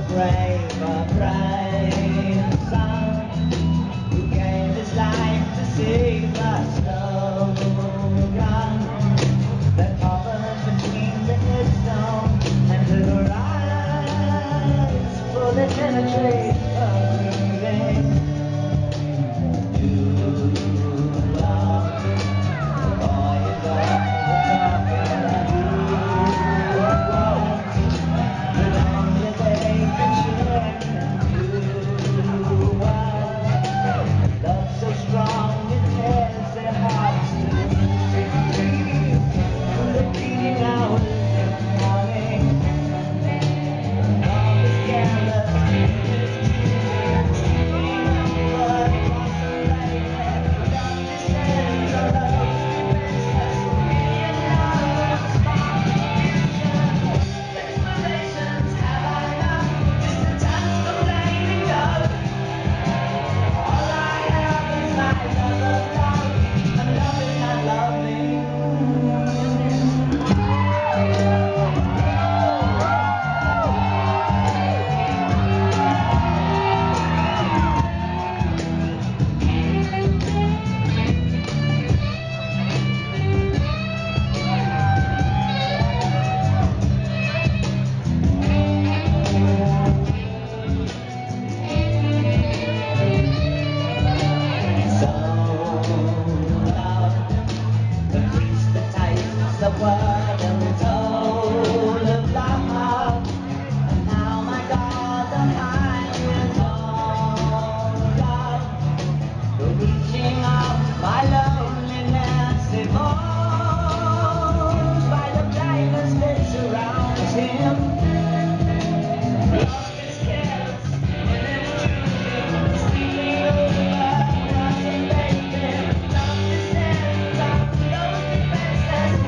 brave, a brave son who gave his life to save a slogan that hovers between the headstone and her eyes, full that penetrate her grieving. The word and the toll of love, and now my God the high is older, the reaching of my loneliness evolves by the brightness that surrounds him. Love is careless and it's true, sleeping over across a baby. Love descends on those defenses.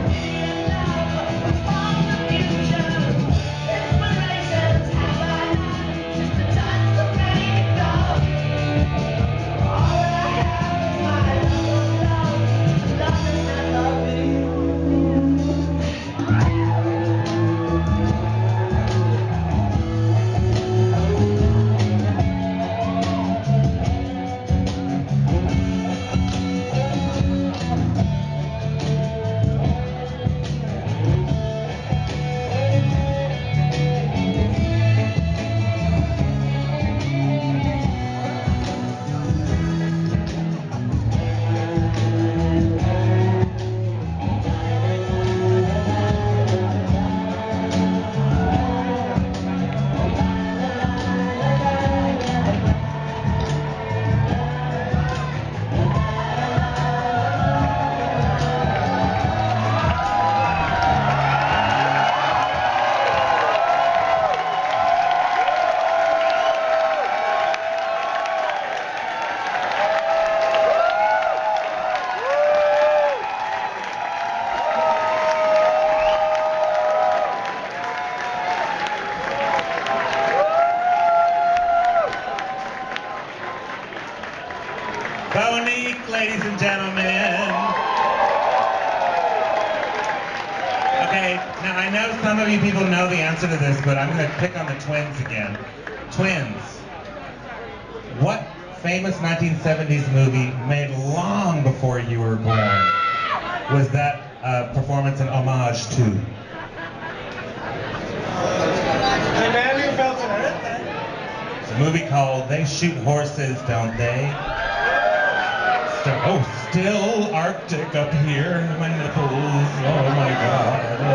Bonique, ladies and gentlemen. Okay, now I know some of you people know the answer to this, but I'm going to pick on the twins again. Twins. What famous 1970s movie made long before you were born was that performance an homage to? It's a movie called They Shoot Horses, Don't They? Oh, still Arctic up here, my nipples, oh my God.